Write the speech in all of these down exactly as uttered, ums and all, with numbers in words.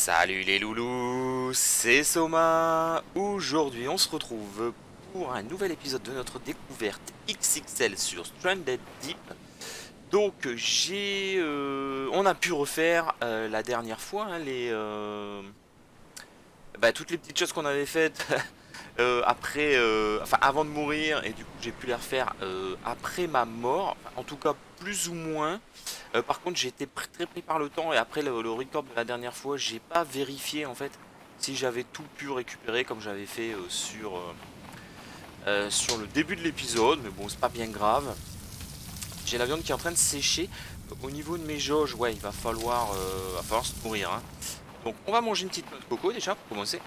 Salut les loulous, c'est Soma. Aujourd'hui on se retrouve pour un nouvel épisode de notre découverte X X L sur Stranded Deep. Donc j'ai, euh, on a pu refaire euh, la dernière fois hein, les, euh, bah, toutes les petites choses qu'on avait faites euh, après, euh, enfin avant de mourir, et du coup j'ai pu les refaire euh, après ma mort, enfin, en tout cas plus ou moins. Euh, par contre, j'ai été pr- très pris par le temps et après le, le record de la dernière fois, j'ai pas vérifié en fait si j'avais tout pu récupérer comme j'avais fait euh, sur, euh, euh, sur le début de l'épisode. Mais bon, c'est pas bien grave. J'ai la viande qui est en train de sécher. Euh, Au niveau de mes jauges, ouais, il va falloir, euh, va falloir se nourrir, hein. Donc, on va manger une petite noix de coco déjà pour commencer.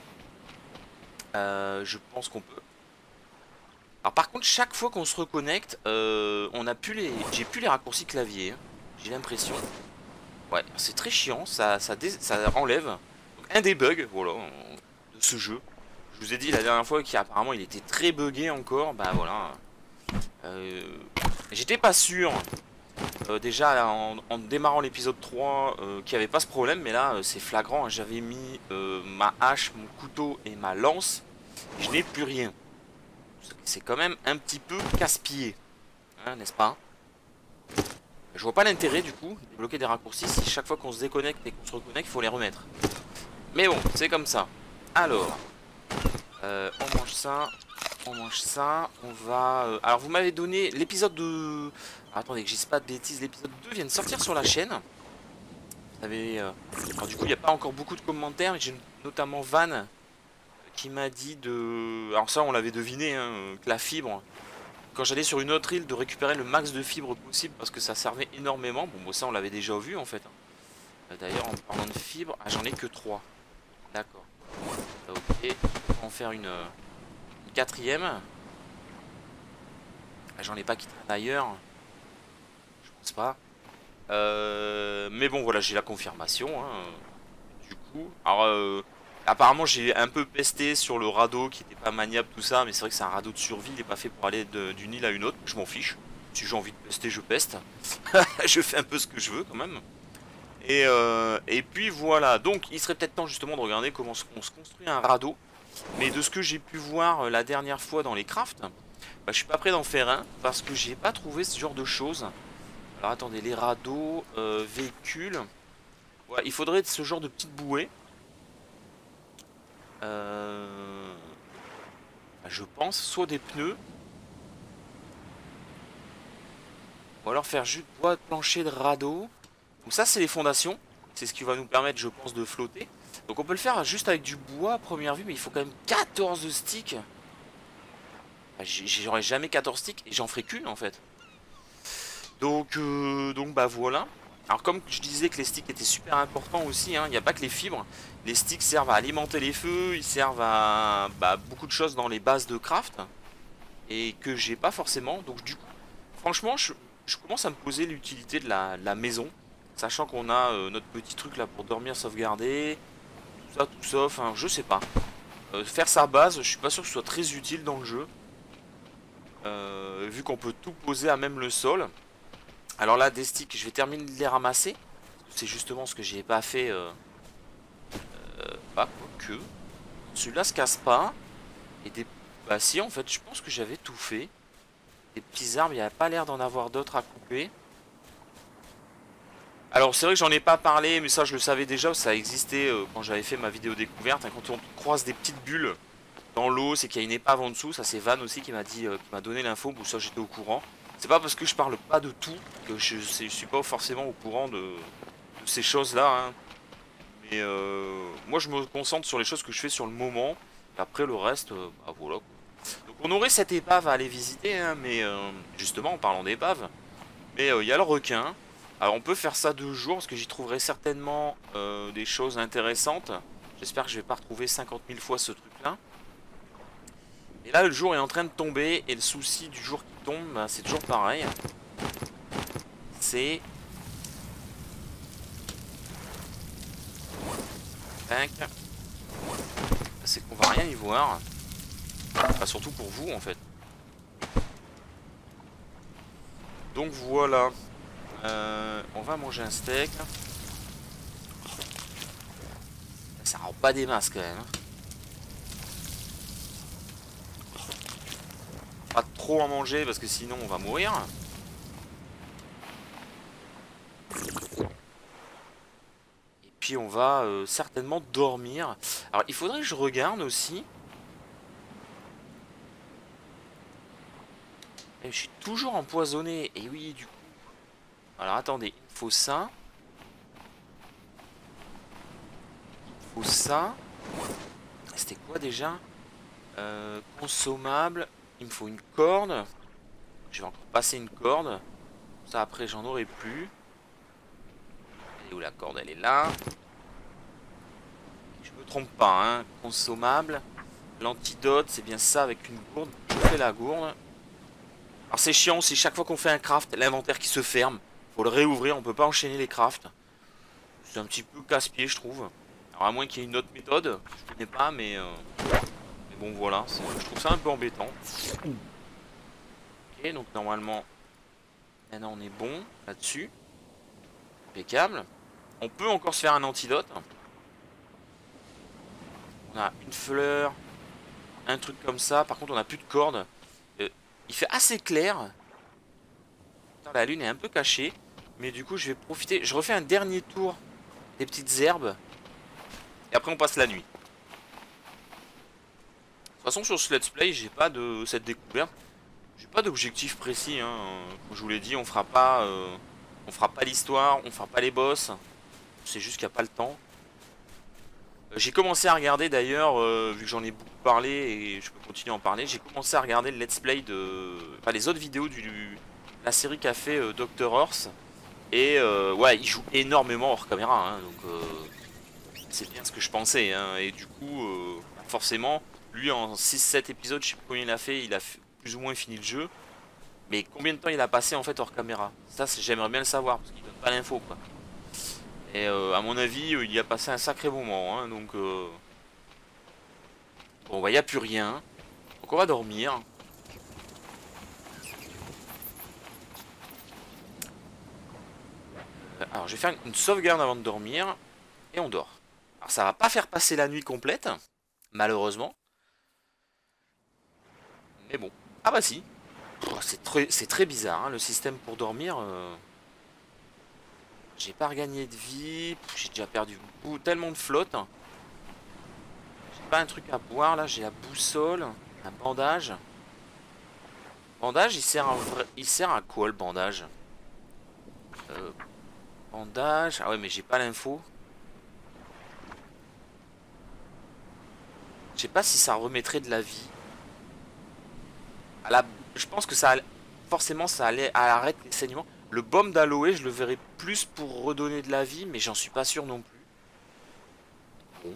Euh, je pense qu'on peut. Alors, par contre, chaque fois qu'on se reconnecte, euh, on a pu les, j'ai plus les raccourcis clavier, hein. J'ai l'impression. Ouais, c'est très chiant, ça, ça, dé- ça enlève donc, un des bugs voilà, de ce jeu. Je vous ai dit la dernière fois qu'apparemment il était très buggé encore, bah voilà. Euh, J'étais pas sûr, euh, déjà en, en démarrant l'épisode trois, euh, qu'il n'y avait pas ce problème, mais là euh, c'est flagrant, hein. J'avais mis euh, ma hache, mon couteau et ma lance, et je n'ai plus rien. C'est quand même un petit peu casse-pied, hein, n'est-ce pas? Je vois pas l'intérêt du coup de bloquer des raccourcis si chaque fois qu'on se déconnecte et qu'on se reconnecte, il faut les remettre. Mais bon, c'est comme ça. Alors, euh, on mange ça, on mange ça, on va... euh, Alors vous m'avez donné l'épisode de... Ah, attendez que je dise pas de bêtises, l'épisode deux vient de sortir sur la chaîne. Vous avez, euh, Alors du coup, il n'y a pas encore beaucoup de commentaires, mais j'ai notamment Van qui m'a dit de... Alors ça, on l'avait deviné, hein, que la fibre, quand j'allais sur une autre île, de récupérer le max de fibres possible parce que ça servait énormément. Bon, bon ça, on l'avait déjà vu en fait. D'ailleurs, en parlant de fibres, ah, j'en ai que trois. D'accord. Ok, on va en faire une, euh, une quatrième. Ah, j'en ai pas qui traînent ailleurs. Je pense pas. Euh, mais bon, voilà, j'ai la confirmation, hein. Du coup, alors, euh, apparemment, j'ai un peu pesté sur le radeau qui était pas maniable, tout ça. Mais c'est vrai que c'est un radeau de survie. Il est pas fait pour aller d'une île à une autre. Je m'en fiche. Si j'ai envie de pester, je peste. Je fais un peu ce que je veux quand même. Et, euh, et puis voilà. Donc, il serait peut-être temps justement de regarder comment on se construit un radeau. Mais de ce que j'ai pu voir euh, la dernière fois dans les crafts, bah, je suis pas prêt d'en faire un parce que j'ai pas trouvé ce genre de choses. Alors attendez, les radeaux, euh, véhicules. Ouais, il faudrait ce genre de petites bouées. Euh, bah, je pense, soit des pneus, ou alors faire juste bois de plancher de radeau. Donc ça c'est les fondations. C'est ce qui va nous permettre, je pense, de flotter. Donc on peut le faire juste avec du bois à première vue, mais il faut quand même quatorze sticks. Bah, j'aurais jamais quatorze sticks et j'en ferai qu'une en fait. Donc, euh, donc bah voilà. Alors comme je disais que les sticks étaient super importants aussi, hein, il n'y a pas que les fibres. Les sticks servent à alimenter les feux, ils servent à bah, beaucoup de choses dans les bases de craft. Et que j'ai pas forcément. Donc du coup, franchement, je, je commence à me poser l'utilité de la, de la maison. Sachant qu'on a euh, notre petit truc là pour dormir sauvegarder. Tout ça, tout ça, enfin je sais pas. Euh, faire sa base, je suis pas sûr que ce soit très utile dans le jeu. Euh, vu qu'on peut tout poser à même le sol. Alors là, des sticks, je vais terminer de les ramasser. C'est justement ce que j'ai pas fait. Euh, euh, bah, quoique. Celui-là se casse pas. Et des. Bah, si, en fait, je pense que j'avais tout fait. Des petits arbres, il n'y a pas l'air d'en avoir d'autres à couper. Alors, c'est vrai que j'en ai pas parlé, mais ça, je le savais déjà. Ça existait euh, quand j'avais fait ma vidéo découverte. Hein, quand on croise des petites bulles dans l'eau, c'est qu'il y a une épave en dessous. Ça, c'est Van aussi qui m'a dit, euh, qui m'a donné l'info. Bon, ça, j'étais au courant. C'est pas parce que je parle pas de tout que je, je suis pas forcément au courant de, de ces choses-là, hein. Mais euh, moi, je me concentre sur les choses que je fais sur le moment. Et après, le reste, euh, bah voilà, quoi. Donc, on aurait cette épave à aller visiter, hein, mais euh, justement, en parlant d'épave, mais euh, il y a le requin. Alors, on peut faire ça deux jours parce que j'y trouverai certainement euh, des choses intéressantes. J'espère que je vais pas retrouver cinquante mille fois ce truc-là. Et là, le jour est en train de tomber. Et le souci du jour qui tombe, bah, c'est toujours pareil. C'est... Tac. C'est qu'on va rien y voir. Enfin, surtout pour vous, en fait. Donc, voilà. Euh, on va manger un steak. ça rend pas des masses quand même. Hein. Pas trop en manger parce que sinon on va mourir. Et puis on va euh, certainement dormir. Alors il faudrait que je regarde aussi. Et je suis toujours empoisonné. Et oui, du coup. Alors attendez, il faut ça. Il faut ça. C'était quoi déjà? euh, Consommable. Il me faut une corde. Je vais encore passer une corde. Ça après j'en aurai plus. Elle est où la corde? Elle est là. Je me trompe pas, hein. Consommable. L'antidote, c'est bien ça avec une gourde. Je fais la gourde. Alors c'est chiant, c'est chaque fois qu'on fait un craft, l'inventaire qui se ferme. Faut le réouvrir, on peut pas enchaîner les crafts. C'est un petit peu casse-pied, je trouve. Alors à moins qu'il y ait une autre méthode, je connais pas, mais, euh... mais bon voilà, je trouve ça un peu embêtant. Ok, donc normalement, maintenant on est bon là-dessus. Impeccable. On peut encore se faire un antidote. On a une fleur, un truc comme ça. Par contre, on a plus de cordes. Euh, il fait assez clair. La lune est un peu cachée. Mais du coup, je vais profiter. Je refais un dernier tour des petites herbes. Et après, on passe la nuit. De toute façon, sur ce let's play, j'ai pas de cette découverte. J'ai pas d'objectif précis. Hein. Comme je vous l'ai dit, on fera pas, euh, on fera pas l'histoire, on fera pas les boss. C'est juste qu'il n'y a pas le temps. J'ai commencé à regarder d'ailleurs, euh, vu que j'en ai beaucoup parlé et je peux continuer à en parler, j'ai commencé à regarder le let's play de... Enfin les autres vidéos du... du- la série qu'a fait euh, docteur Horse. Et euh, ouais, il joue énormément hors caméra, hein, donc euh, c'est bien ce que je pensais. Hein, et du coup, euh, forcément, lui en six sept épisodes, je sais pas combien il a fait, il a fait, plus ou moins fini le jeu. Mais combien de temps il a passé en fait hors caméra? Ça, j'aimerais bien le savoir, parce qu'il donne pas l'info quoi. Et euh, à mon avis, euh, il y a passé un sacré moment, hein, donc... Euh... Bon, bah, il n'y a plus rien. Donc on va dormir. Alors, je vais faire une sauvegarde avant de dormir. Et on dort. Alors, ça va pas faire passer la nuit complète, malheureusement. Mais bon. Ah bah si. C'est très, c'est très bizarre, hein, le système pour dormir. Euh... J'ai pas regagné de vie. J'ai déjà perdu beaucoup, tellement de flotte. J'ai pas un truc à boire, là. J'ai la boussole. Un bandage. Bandage, il sert à, vrai... il sert à quoi, le bandage? euh... Bandage. Ah ouais, mais j'ai pas l'info. Je sais pas si ça remettrait de la vie. À la... Je pense que ça allait... forcément ça allait à arrêter les saignements. Le baume d'aloe, je le verrais plus pour redonner de la vie, mais j'en suis pas sûr non plus. Bon.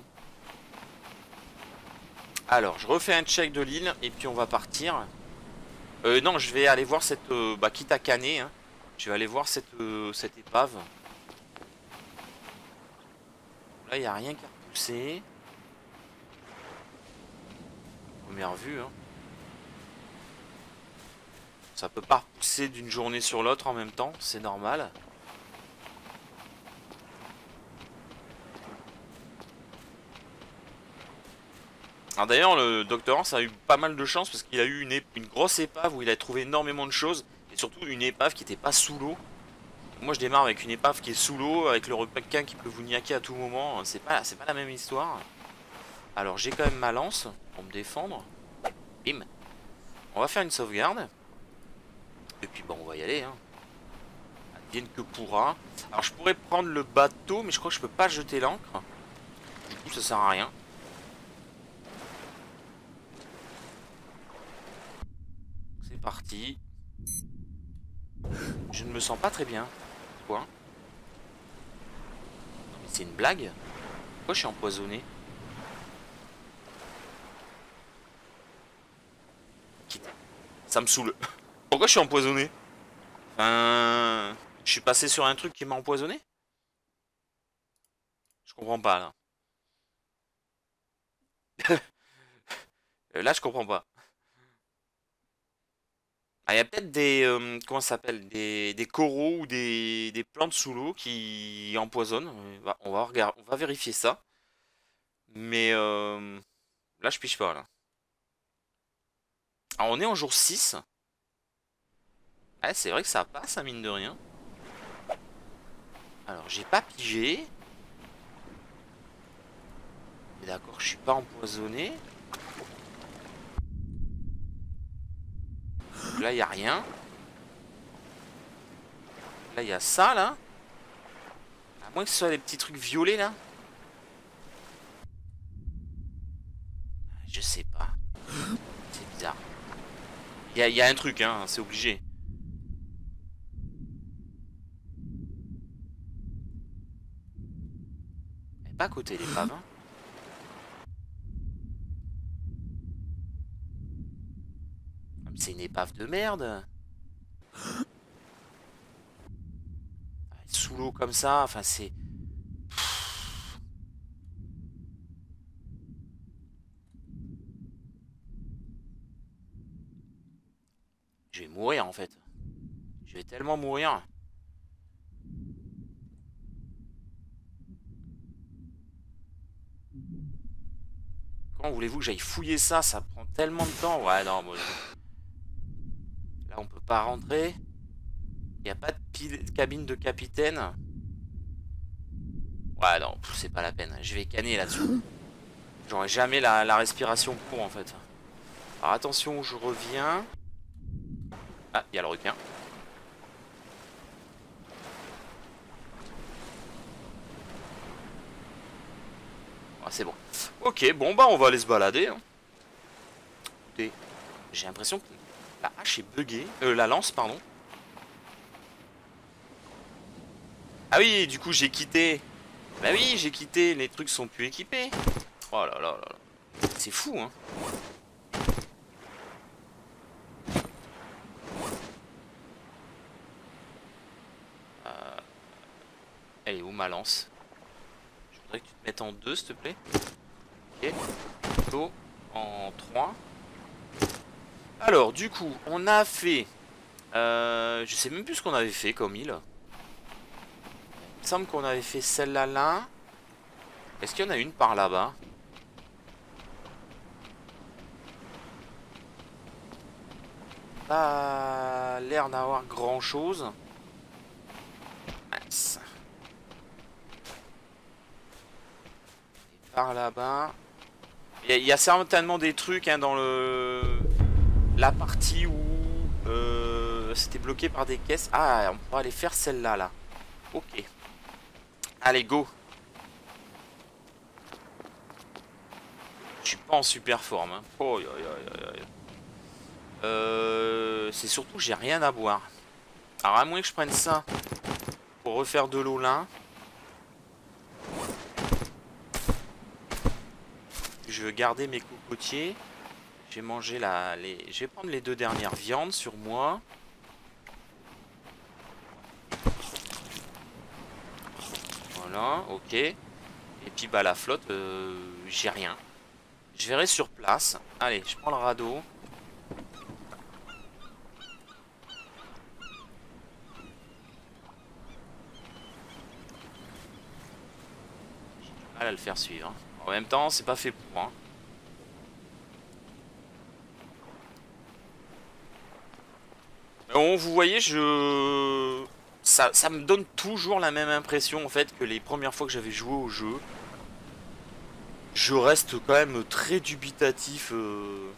Alors, je refais un check de l'île et puis on va partir. Euh, non, je vais aller voir cette... Euh, bah, quitte à canner, hein, je vais aller voir cette, euh, cette épave. Là, il n'y a rien qui a repoussé. Première vue, hein. Ça peut pas repousser d'une journée sur l'autre en même temps, c'est normal. Alors d'ailleurs, le docteur Hans a eu pas mal de chance parce qu'il a eu une, une grosse épave où il a trouvé énormément de choses. Et surtout une épave qui n'était pas sous l'eau. Moi je démarre avec une épave qui est sous l'eau, avec le requin qui peut vous niaquer à tout moment. C'est pas, c'est pas la même histoire. Alors j'ai quand même ma lance pour me défendre. Bim. On va faire une sauvegarde. Et puis bon, on va y aller, hein. Advienne que pourra. Alors je pourrais prendre le bateau, mais je crois que je peux pas jeter l'ancre. Du coup ça sert à rien. C'est parti. Je ne me sens pas très bien. Quoi? Mais c'est une blague? Pourquoi je suis empoisonné? Ça me saoule. Pourquoi je suis empoisonné? Enfin... Je suis passé sur un truc qui m'a empoisonné? Je comprends pas là. Là je comprends pas. Ah, il y a peut-être des... euh, comment ça s'appelle? Des, des coraux ou des, des plantes sous l'eau qui empoisonnent. On va, on va regarder, on va vérifier ça. Mais euh, là, je pige pas, là. Alors, on est en jour six. Ouais, c'est vrai que ça passe, hein, mine de rien. Alors, j'ai pas pigé. D'accord, je suis pas empoisonné. Là, il y a rien. Là, il y a ça, là. À moins que ce soit des petits trucs violets, là. Je sais pas. C'est bizarre. Il y a, y a un truc, hein, c'est obligé. Elle est pas à côté, l'épave, hein. C'est une épave de merde. Sous l'eau comme ça, enfin, c'est... Je vais mourir, en fait. Je vais tellement mourir. Comment voulez-vous que j'aille fouiller ça? Ça prend tellement de temps. Ouais, non, moi... je- Là, on peut pas rentrer. Il n'y a pas de pil- cabine de capitaine. Ouais, non, pff, c'est pas la peine. Je vais canner là-dessus. J'aurai jamais la, la respiration pour, en fait. Alors, attention, je reviens. Ah, il y a le requin. Ah, c'est bon. Ok, bon, bah, on va aller se balader, hein. Écoutez, j'ai l'impression que la hache est buggée. Euh, la lance, pardon. Ah oui, du coup, j'ai quitté. Bah oui, j'ai quitté. Les trucs sont plus équipés. Oh là là là là. C'est fou, hein. Euh, Elle est où, ma lance? Je voudrais que tu te mettes en deux, s'il te plaît. Ok. Plutôt en trois. Alors, du coup, on a fait... Euh, je sais même plus ce qu'on avait fait comme île. Il me semble qu'on avait fait celle-là là. Est-ce qu'il y en a une par là-bas? Pas l'air d'avoir grand-chose. Mince. Et par là-bas... Il y, a- il y a certainement des trucs, hein, dans le... la partie où euh, c'était bloqué par des caisses. Ah, on pourra aller faire celle-là, là. Ok. Allez, go. Je suis pas en super forme, hein. Oh, aïe, aïe, aïe, aïe. Euh, c'est surtout j'ai rien à boire. Alors à moins que je prenne ça pour refaire de l'eau là. Je veux garder mes cocotiers. Je vais manger la, les... Je vais prendre les deux dernières viandes sur moi. Voilà, ok. Et puis bah la flotte, euh, j'ai rien. Je verrai sur place. Allez, je prends le radeau. À le faire suivre. En même temps, c'est pas fait pour. Hein. Bon, vous voyez, je... Ça, ça me donne toujours la même impression, en fait, que les premières fois que j'avais joué au jeu. Je reste quand même très dubitatif euh,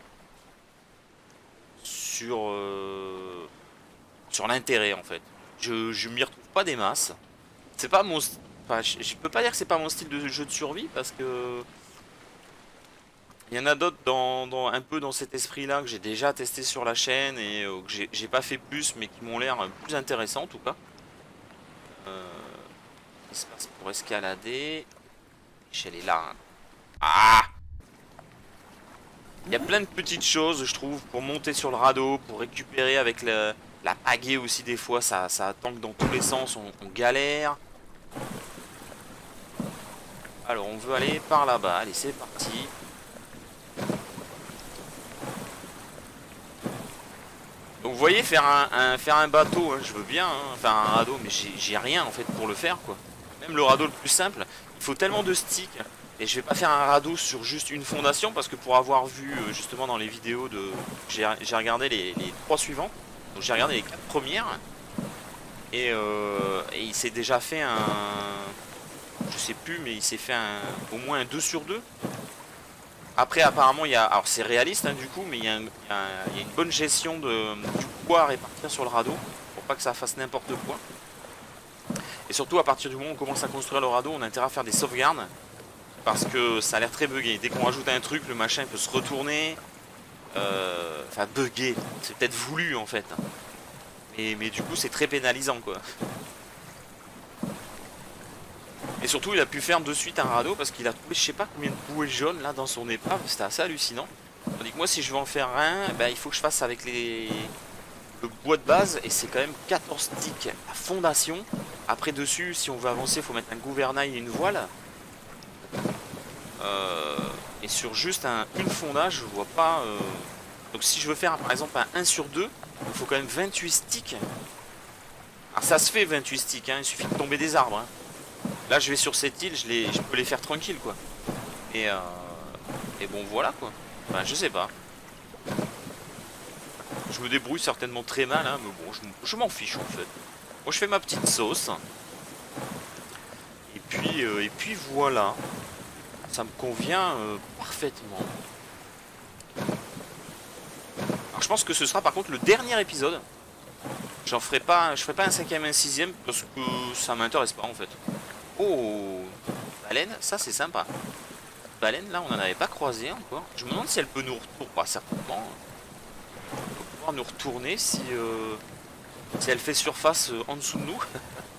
sur, euh, sur l'intérêt, en fait. Je, je m'y retrouve pas des masses. C'est pas mon... Enfin, je, je peux pas dire que c'est pas mon style de jeu de survie, parce que... Il y en a d'autres dans, dans- un peu dans cet esprit-là que j'ai déjà testé sur la chaîne et euh, que j'ai j'ai pas fait plus, mais qui m'ont l'air plus intéressants en tout cas. Euh, Espace pour escalader. L'échelle est là. Hein. Ah! Il y a plein de petites choses, je trouve, pour monter sur le radeau, pour récupérer avec le- la pagaie aussi des fois, ça, ça tangue dans tous les sens, on, on galère. Alors on veut aller par là-bas, allez c'est parti. Donc vous voyez, faire un, un- faire un bateau, hein, je veux bien, hein, faire un radeau, mais j'ai j'ai rien en fait pour le faire quoi. Même le radeau le plus simple, il faut tellement de sticks. Et je vais pas faire un radeau sur juste une fondation parce que pour avoir vu euh, justement dans les vidéos de... J'ai regardé les, les trois suivantes. Donc j'ai regardé les quatre premières. Et, euh, et il s'est déjà fait un... Je sais plus mais il s'est fait un, au moins un deux sur deux. Après apparemment il y a... Alors c'est réaliste hein, du coup mais il y, a un, il, y a un, il y a une bonne gestion de, du poids à répartir sur le radeau. Pour pas que ça fasse n'importe quoi. Et surtout à partir du moment où on commence à construire le radeau on a intérêt à faire des sauvegardes. Parce que ça a l'air très buggé. Dès qu'on rajoute un truc, le machin peut se retourner. Euh, enfin, buggé. C'est peut-être voulu en fait. Mais, mais du coup, c'est très pénalisant quoi. Et surtout, il a pu faire de suite un radeau parce qu'il a trouvé je sais pas combien de bouées jaunes là dans son épave. C'était assez hallucinant. Tandis que moi, si je veux en faire un, ben, il faut que je fasse avec les... le bois de base. Et c'est quand même quatorze sticks à fondation. Après, dessus, si on veut avancer, il faut mettre un gouvernail et une voile. Euh, et sur juste un, une fondage, je vois pas. Euh... Donc, si je veux faire par exemple un un sur deux, il faut quand même vingt-huit sticks. Alors, ça se fait vingt-huit sticks, hein, il suffit de tomber des arbres. Hein. Là, je vais sur cette île, je, les, je peux les faire tranquille quoi. Et, euh... et bon, voilà quoi. Enfin, je sais pas. Je me débrouille certainement très mal, hein, mais bon, je, je m'en fiche en fait. Moi, je fais ma petite sauce. Et puis, euh, et puis voilà. Ça me convient euh, parfaitement. Alors je pense que ce sera par contre le dernier épisode. J'en ferai pas, je ferai pas un cinquième et un sixième parce que ça m'intéresse pas en fait. Oh, baleine, ça c'est sympa. Baleine là on en avait pas croisé encore. Je me demande si elle peut nous retourner, pas certainement. Elle peut pouvoir nous retourner si, euh, si elle fait surface euh, en dessous de nous.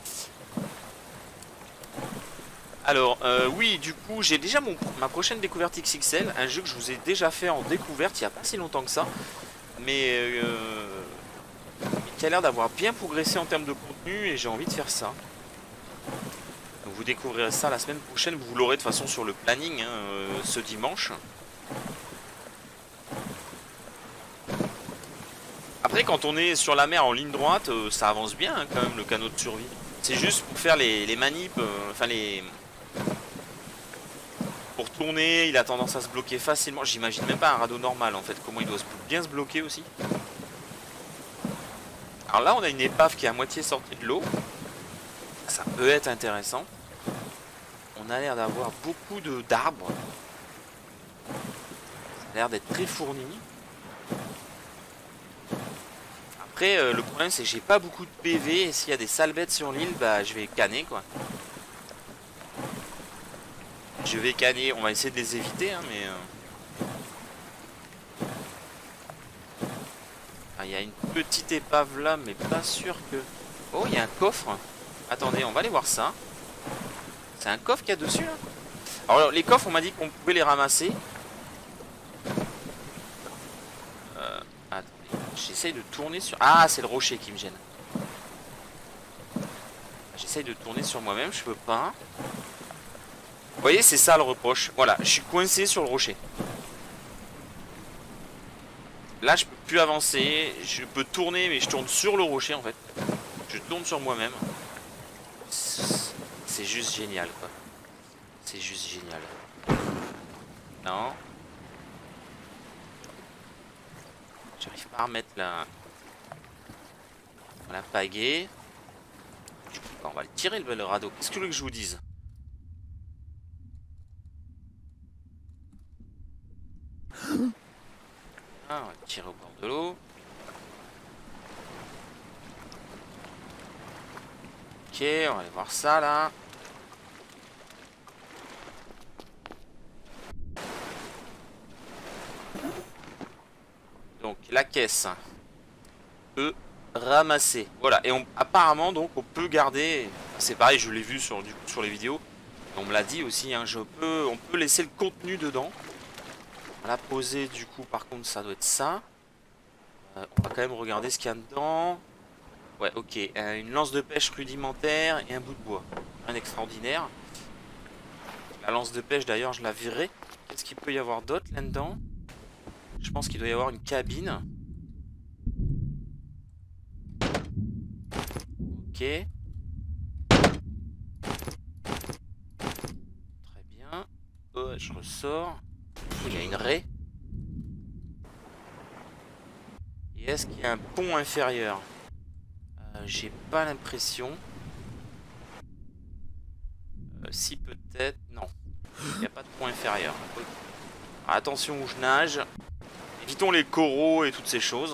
Alors, euh, oui, du coup, j'ai déjà mon, ma prochaine découverte X X L, un jeu que je vous ai déjà fait en découverte il n'y a pas si longtemps que ça, mais euh, qui a l'air d'avoir bien progressé en termes de contenu et j'ai envie de faire ça. Donc vous découvrirez ça la semaine prochaine, vous l'aurez de toute façon sur le planning hein, euh, ce dimanche. Après, quand on est sur la mer en ligne droite, euh, ça avance bien hein, quand même le canot de survie. C'est juste pour faire les, les manips, euh, enfin les... Pour tourner, il a tendance à se bloquer facilement. J'imagine même pas un radeau normal en fait, comment il doit se bien se bloquer aussi. Alors là, on a une épave qui est à moitié sortie de l'eau. Ça peut être intéressant. On a l'air d'avoir beaucoup de d'arbres. Ça a l'air d'être très fourni. Après, euh, le problème c'est que j'ai pas beaucoup de P V et s'il y a des sales bêtes sur l'île, bah je vais canner quoi. Je vais canner, on va essayer de les éviter, hein, mais... Euh... Ah, il y a une petite épave là, mais pas sûr que... Oh, il y a un coffre. Attendez, on va aller voir ça. C'est un coffre qu'il y a dessus, là. Alors, les coffres, on m'a dit qu'on pouvait les ramasser. Euh... Attendez, j'essaye de tourner sur... Ah, c'est le rocher qui me gêne. J'essaye de tourner sur moi-même, je peux pas. Vous voyez, c'est ça le reproche. Voilà, je suis coincé sur le rocher. Là, je peux plus avancer. Je peux tourner, mais je tourne sur le rocher, en fait. Je tourne sur moi-même. C'est juste génial, quoi. C'est juste génial. Non. J'arrive pas à remettre la... la pagaie. Du coup, on va le tirer, le radeau. Qu'est-ce que vous voulez que je vous dise? Ah, on va le tirer au bord de l'eau. Ok, on va aller voir ça là. Donc la caisse peut ramasser. Voilà, et on, apparemment donc on peut garder. C'est pareil, je l'ai vu sur, du, sur les vidéos. On me l'a dit aussi, hein, je peux, on peut laisser le contenu dedans. La poser du coup par contre ça doit être ça. Euh, on va quand même regarder ce qu'il y a dedans. Ouais ok, euh, une lance de pêche rudimentaire et un bout de bois. Un extraordinaire. La lance de pêche d'ailleurs je la virerai. Qu'est-ce qu'il peut y avoir d'autre là-dedans? Je pense qu'il doit y avoir une cabine. Ok. Très bien. je ressors. Il y a une raie. Et est-ce qu'il y a un pont inférieur? euh, J'ai pas l'impression. Euh, si peut-être. Non. Il n'y a pas de pont inférieur. Alors, attention où je nage. Évitons les coraux et toutes ces choses.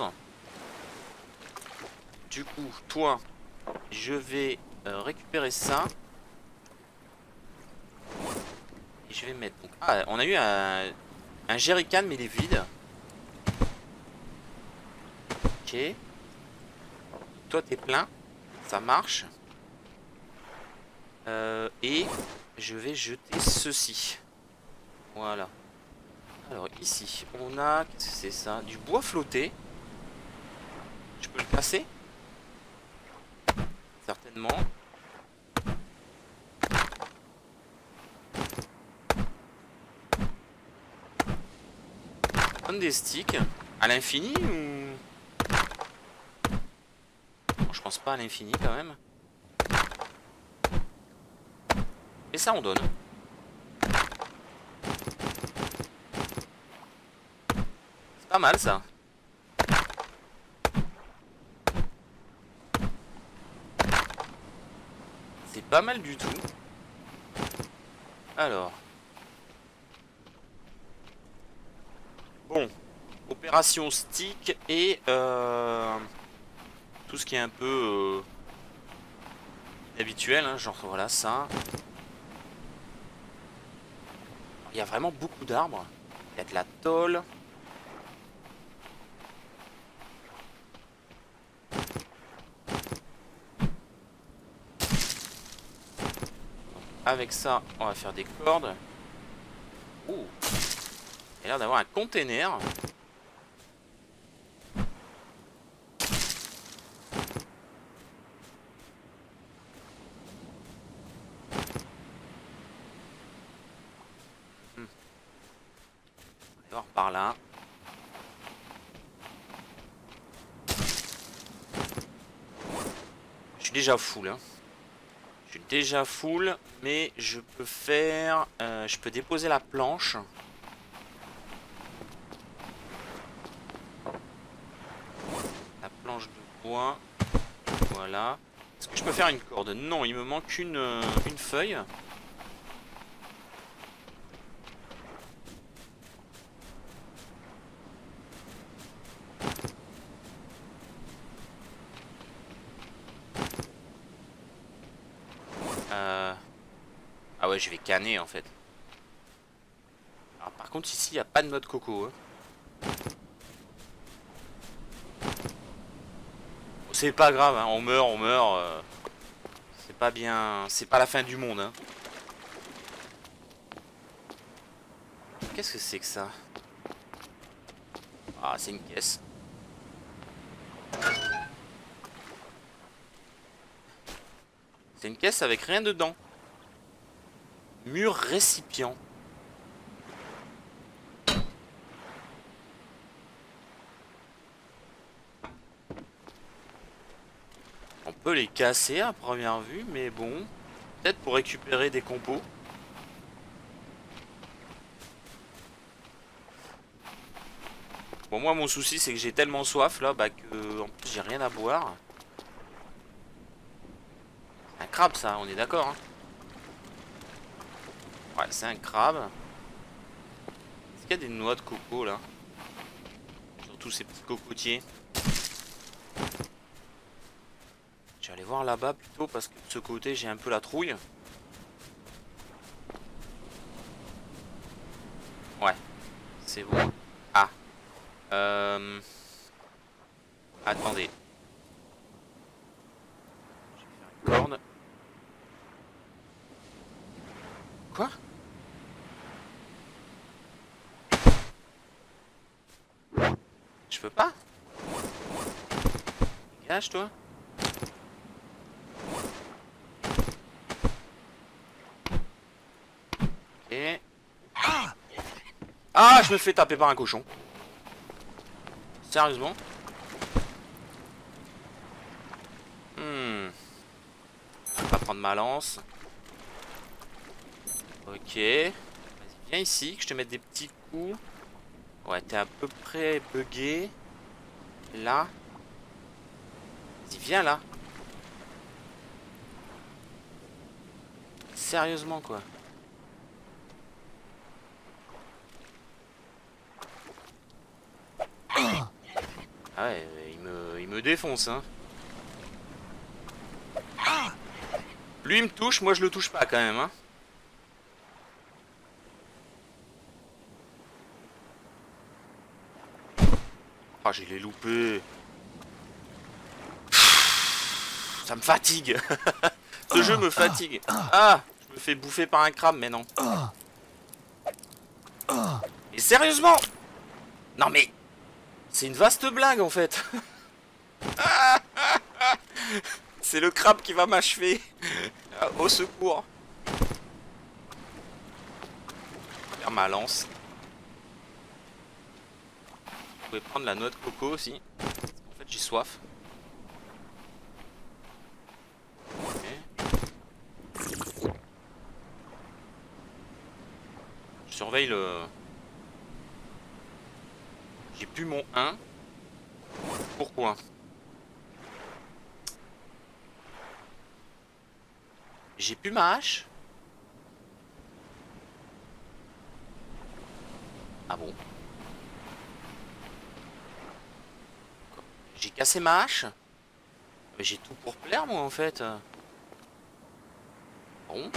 Du coup, toi, je vais euh, récupérer ça. Et je vais mettre... Donc, ah, on a eu un, un jerrycan, mais il est vide. Ok. Toi, t'es plein. Ça marche. Euh, et je vais jeter ceci. Voilà. Alors, ici, on a... Qu'est-ce que c'est ça? Du bois flotté. Je peux le casser? Certainement. Donne des sticks. À l'infini ou... Bon, je pense pas à l'infini quand même. Et ça on donne. C'est pas mal ça. C'est pas mal du tout. Alors. Bon. Opération stick et euh, tout ce qui est un peu euh, habituel, hein, genre voilà ça. Il y a vraiment beaucoup d'arbres. Il y a de la tôle. Avec ça, on va faire des cordes. Ouh. Il a l'air d'avoir un container. Hmm. On va voir par là. Je suis déjà full, hein. Je suis déjà full, mais je peux faire... Euh, je peux déposer la planche. La planche de bois. Voilà. Est-ce que je peux faire une corde? Non, il me manque une, euh, une feuille. Euh... Ah ouais, je vais canner en fait. Alors, par contre, ici, il n'y a pas de noix de coco. Hein. C'est pas grave, hein. On meurt, on meurt. Euh... C'est pas bien... C'est pas la fin du monde. Hein. Qu'est-ce que c'est que ça? Ah, c'est une caisse. C'est une caisse avec rien dedans. Mur récipient. On peut les casser à première vue, mais bon. Peut-être pour récupérer des compos. Bon, moi, mon souci, c'est que j'ai tellement soif, là, bah, que en plus, j'ai rien à boire. Un crabe, ça, on est d'accord, hein. Ouais, c'est un crabe. Est-ce qu'il y a des noix de coco, là? Surtout ces petits cocotiers. Je vais aller voir là-bas, plutôt, parce que de ce côté, j'ai un peu la trouille. Ouais, c'est bon. Ah. Euh... Attendez. Je vais faire une corde. Quoi? Je peux pas? Dégage, toi. Et... Ah, je me fais taper par un cochon. Sérieusement? Hmm. Je vais pas prendre ma lance. Ok. Vas-y, Viens ici, que je te mette des petits coups. Ouais, t'es à peu près bugué. Là. Vas-y, viens là. Sérieusement, quoi. Ah ouais, il me, il me défonce, hein. Lui, il me touche, moi, je le touche pas, quand même, hein. Ah, j'ai les loupés. Ça me fatigue. Ce jeu me fatigue. Ah, je me fais bouffer par un crabe, mais non. Mais sérieusement? Non, mais... c'est une vaste blague, en fait. C'est le crabe qui va m'achever. Au secours. Faire ma lance. Vous pouvez prendre la noix de coco aussi. En fait, j'ai soif. Okay. Je surveille le... J'ai plus mon un. Pourquoi? J'ai plus ma hache? Ah bon? J'ai cassé ma hache? Mais j'ai tout pour plaire, moi, en fait. Bon.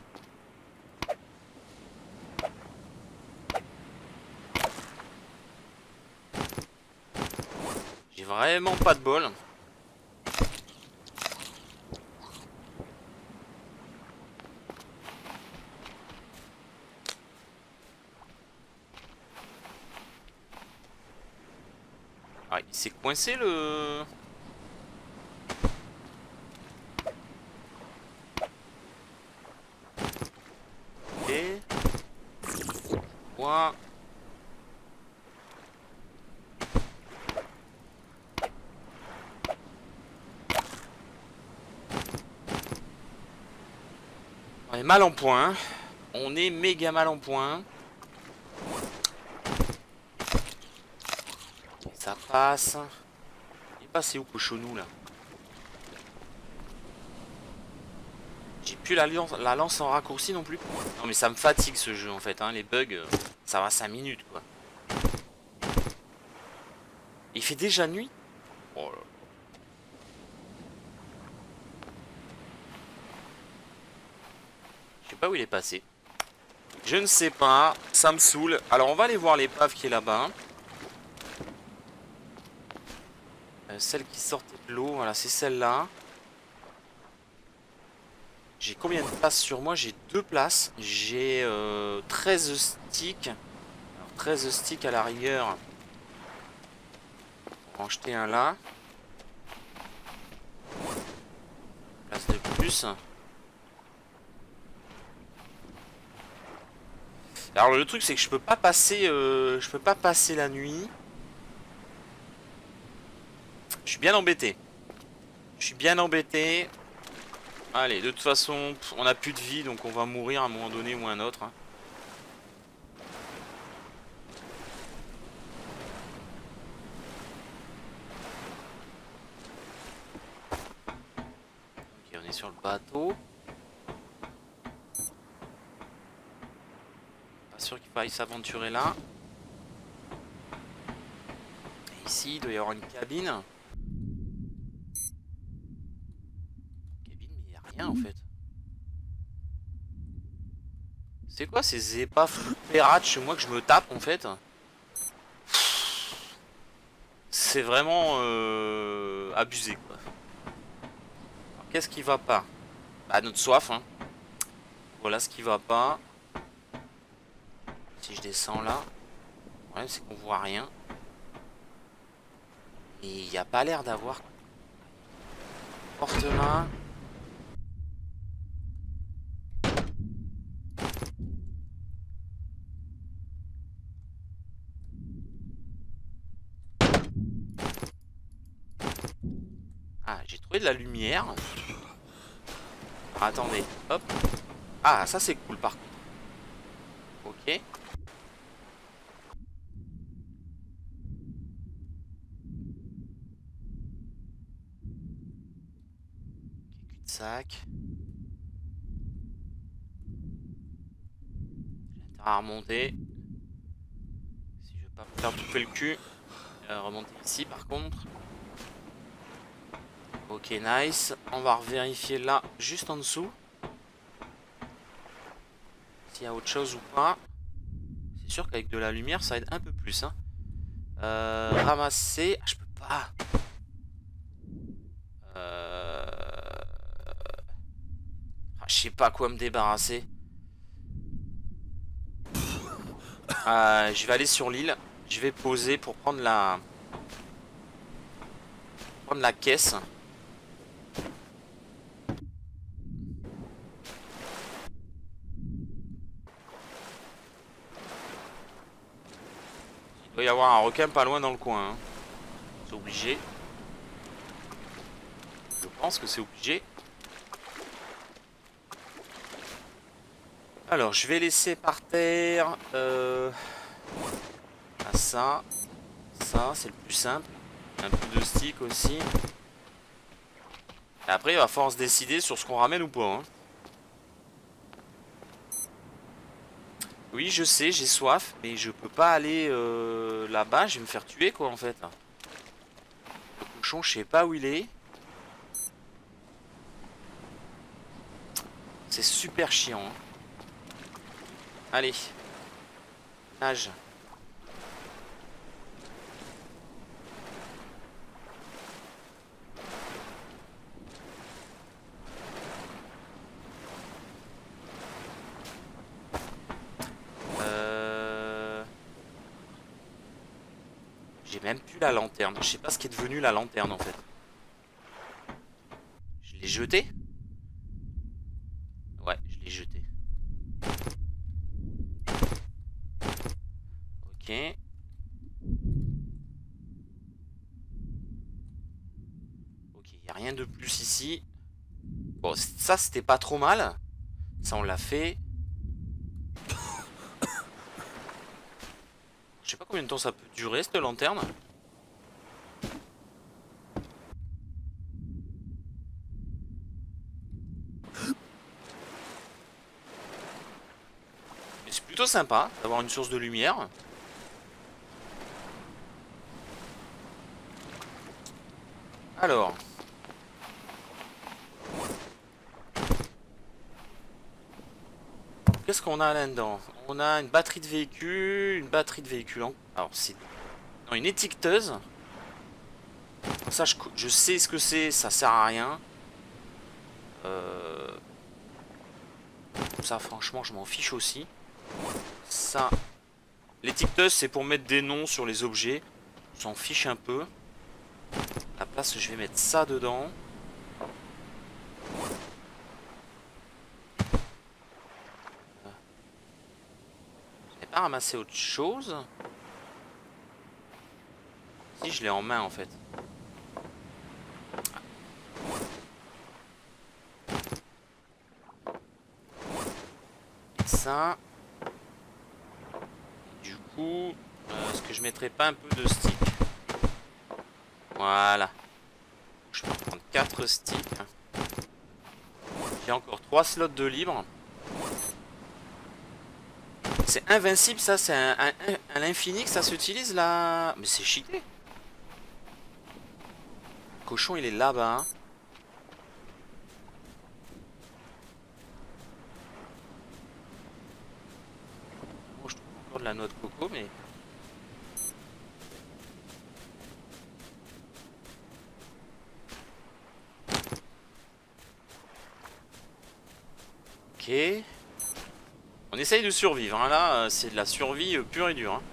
J'ai vraiment pas de bol. Ah, il s'est coincé le... Et... Quoi? On est mal en point. On est méga mal en point. Ça passe. Il est passé où, cochonou, là? J'ai plus la lance, la lance en raccourci non plus. Non mais ça me fatigue ce jeu en fait, hein. Les bugs, ça va cinq minutes quoi. Il fait déjà nuit? Oh là. Je sais pas où il est passé. Je ne sais pas, ça me saoule. Alors on va aller voir l'épave qui est là-bas. Euh, celle qui sortait de l'eau, voilà, c'est celle-là. J'ai combien de places sur moi? J'ai deux places. J'ai euh, treize sticks. Alors, treize sticks à la rigueur. On va en jeter un là. Place de plus. Alors le truc c'est que je peux pas passer euh, je peux pas passer la nuit. Je suis bien embêté. Je suis bien embêté. Allez, de toute façon, on n'a plus de vie, donc on va mourir à un moment donné ou à un autre. Hein. Ok, on est sur le bateau. Pas sûr qu'il faille s'aventurer là. Et ici, il doit y avoir une cabine. Cabine, mais il n'y a rien en fait. C'est quoi ces épaves pirates chez moi que je me tape en fait? C'est vraiment euh, abusé quoi. Qu'est-ce qui va pas? Bah notre soif hein. Voilà ce qui va pas. Si je descends là, le problème c'est qu'on voit rien. Et il n'y a pas l'air d'avoir porte-main. Ah, j'ai trouvé de la lumière. Ah, attendez, hop. Ah, ça c'est cool par contre. Ok. Ok. Cul-de-sac. J'ai intérêt à remonter. Si je veux pas me faire bouffer le cul. Euh, remonter ici par contre. Ok, nice. On va revérifier là, juste en dessous. S'il y a autre chose ou pas. C'est sûr qu'avec de la lumière, ça aide un peu plus. Hein. Euh, ramasser. Ah, je peux pas. Euh... Ah, je sais pas quoi me débarrasser. Euh, je vais aller sur l'île. Je vais poser pour prendre la... prendre la caisse. Il doit y avoir un requin pas loin dans le coin. Hein. C'est obligé. Je pense que c'est obligé. Alors, je vais laisser par terre... Euh... Ah, ça. Ça, c'est le plus simple. Un peu de stick aussi. Et après, il va falloir se décider sur ce qu'on ramène ou pas. Hein. Oui, je sais, j'ai soif, mais je peux pas aller euh, là-bas. Je vais me faire tuer, quoi, en fait. Le cochon, je sais pas où il est. C'est super chiant. Hein. Allez. Nage. Euh... J'ai même plus la lanterne. Je sais pas ce qui est devenu la lanterne, en fait. Je l'ai jetée? Ouais, je l'ai jetée. Ok. Ok, il n'y a rien de plus ici. Bon, ça, c'était pas trop mal. Ça, on l'a fait. Je sais pas combien de temps ça peut durer, cette lanterne. Mais c'est plutôt sympa d'avoir une source de lumière. Alors. Qu'est-ce qu'on a là-dedans? On a une batterie de véhicule, une batterie de véhicule. En... Alors, c'est... Non, une étiqueteuse. Ça, je, je sais ce que c'est, ça sert à rien. Euh... Ça, franchement, je m'en fiche aussi. Ça... L'étiqueteuse, c'est pour mettre des noms sur les objets. On s'en fiche un peu. À la place, je vais mettre ça dedans. Je n'ai pas ramassé autre chose. Si, je l'ai en main, en fait. Ça. Du coup, euh, est-ce que je mettrais pas un peu de stick? Voilà. Je peux prendre quatre sticks. J'ai encore trois slots de libre. C'est invincible, ça, c'est un, un, un, à l'infini que ça s'utilise là. Mais c'est cheaté. Le cochon, il est là-bas. Hein. Bon, je trouve encore de la noix de coco, mais... Ok. On essaye de survivre. Hein. Là, c'est de la survie pure et dure. Hein.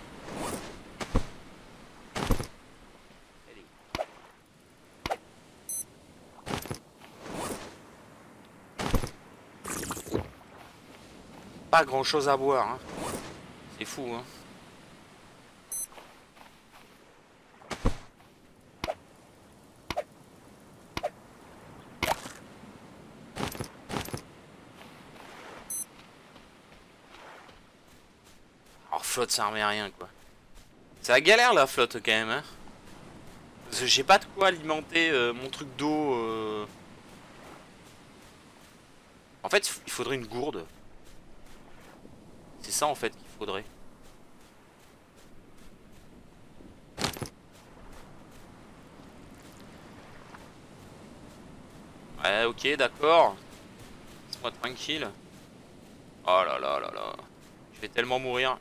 Pas grand chose à boire. Hein. C'est fou. Hein. flotte servait à rien quoi. C'est la galère la flotte quand même hein. Parce que j'ai pas de quoi alimenter euh, mon truc d'eau. Euh... En fait il faudrait une gourde. C'est ça en fait qu'il faudrait. Ouais ok d'accord. Laisse-moi tranquille. Oh là là là là. Je vais tellement mourir.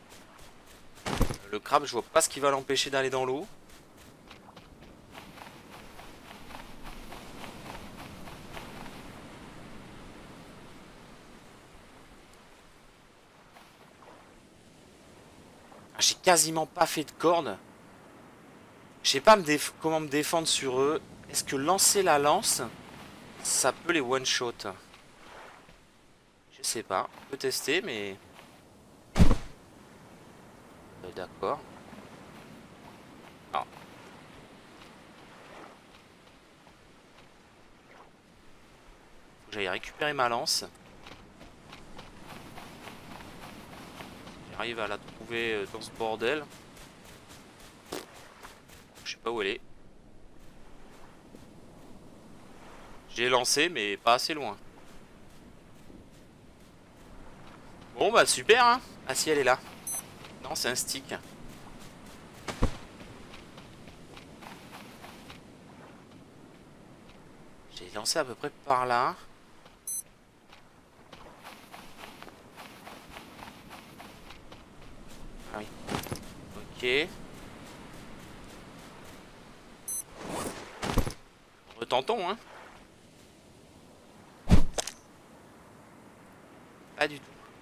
Le crabe je vois pas ce qui va l'empêcher d'aller dans l'eau. J'ai quasiment pas fait de corde. Je sais pas me comment me défendre sur eux. Est-ce que lancer la lance, ça peut les one-shot? Je sais pas. On peut tester, mais... Euh, D'accord. Ah. Faut que j'aille récupérer ma lance. J'arrive à la trouver dans ce bordel. Je sais pas où elle est. J'ai lancé, mais pas assez loin. Bon bah super hein. Ah si elle est là. Non c'est un stick. J'ai lancé à peu près par là. Ah oui. Ok. Retentons hein. Pas du tout.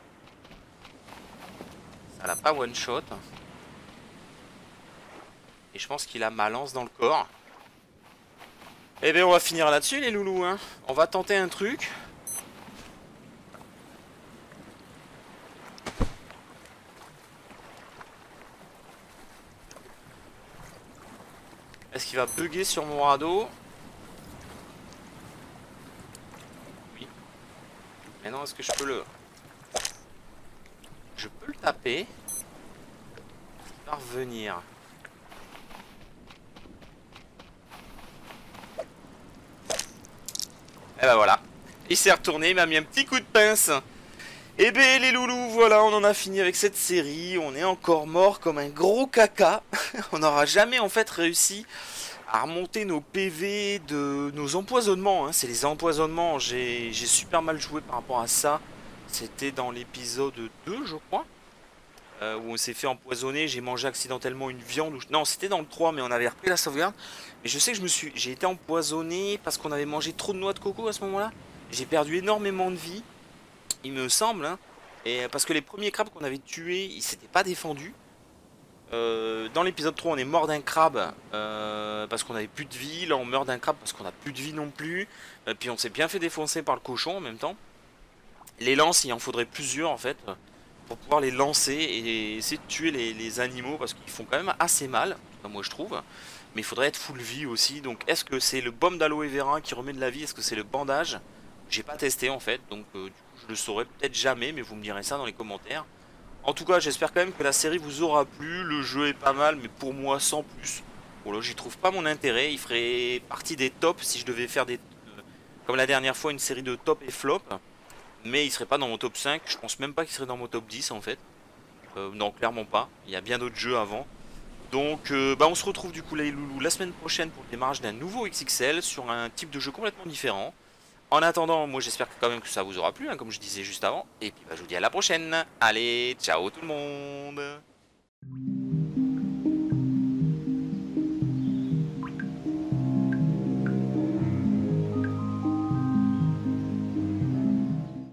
Ça l'a pas one shot. Et je pense qu'il a ma lance dans le corps. Eh bien on va finir là-dessus les loulous hein. On va tenter un truc. Est-ce qu'il va bugger sur mon radeau? Oui. Mais non, est-ce que je peux le... Je peux le taper. Il va revenir. Et ben voilà. Il s'est retourné, il m'a mis un petit coup de pince. Et ben les loulous, voilà, on en a fini avec cette série. On est encore mort comme un gros caca. On n'aura jamais en fait réussi à remonter nos P V de nos empoisonnements. Hein. C'est les empoisonnements, j'ai super mal joué par rapport à ça. C'était dans l'épisode deux, je crois. Euh, où on s'est fait empoisonner, j'ai mangé accidentellement une viande. Ou... Non, c'était dans le trois, mais on avait repris la sauvegarde. Mais je sais que je me suis, j'ai été empoisonné parce qu'on avait mangé trop de noix de coco à ce moment-là. J'ai perdu énormément de vie, il me semble. Hein. Et parce que les premiers crabes qu'on avait tués, ils s'étaient pas défendus. Euh, dans l'épisode trois, on est mort d'un crabe euh, parce qu'on avait plus de vie. Là, on meurt d'un crabe parce qu'on a plus de vie non plus. Et puis on s'est bien fait défoncer par le cochon en même temps. Les lances, il en faudrait plusieurs en fait, pour pouvoir les lancer et essayer de tuer les, les animaux parce qu'ils font quand même assez mal, en tout cas moi je trouve. Mais il faudrait être full vie aussi. Donc est-ce que c'est le baume d'aloe vera qui remet de la vie? Est-ce que c'est le bandage? J'ai pas testé en fait, donc euh, du coup je le saurai peut-être jamais, mais vous me direz ça dans les commentaires. En tout cas j'espère quand même que la série vous aura plu. Le jeu est pas mal, mais pour moi sans plus. Bon là j'y trouve pas mon intérêt. Il ferait partie des tops si je devais faire des... Euh, comme la dernière fois, une série de top et flop. Mais il serait pas dans mon top cinq, je pense même pas qu'il serait dans mon top dix en fait. Euh, non, clairement pas, il y a bien d'autres jeux avant. Donc euh, bah on se retrouve du coup les loulous la semaine prochaine pour le démarrage d'un nouveau X X L sur un type de jeu complètement différent. En attendant, moi j'espère quand même que ça vous aura plu, hein, comme je disais juste avant. Et puis bah, je vous dis à la prochaine. Allez, ciao tout le monde.